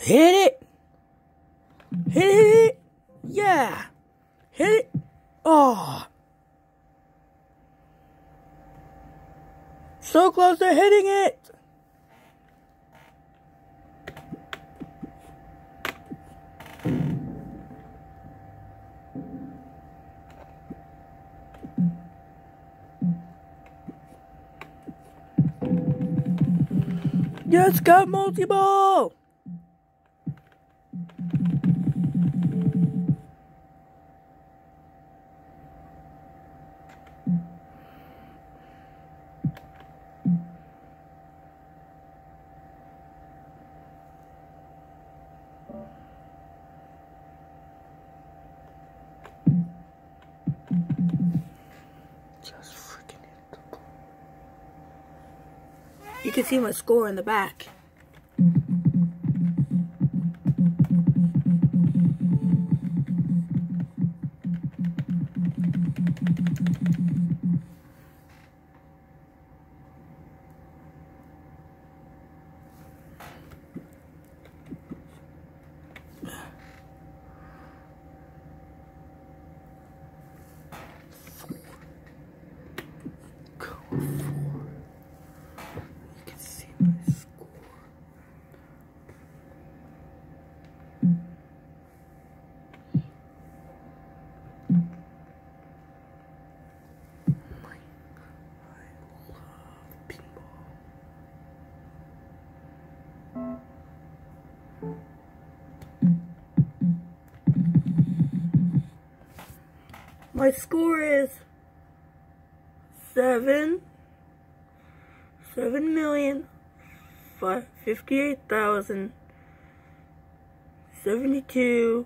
Hit it! Hit it! Yeah! Hit it! Oh! So close to hitting it! Yes, got multi-ball! Just freaking hit it. You can see my score in the back. You can see my score. I love pinball. My score is 7,058,072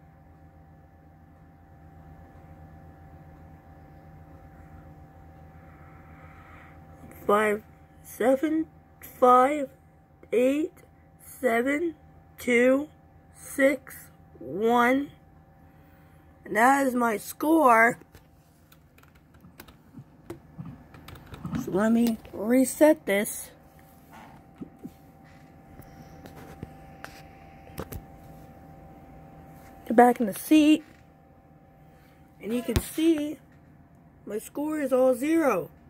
5,7,5,8,7,2,6,1, and that is my score. So let me reset this. Get back in the seat, and you can see my score is all 0.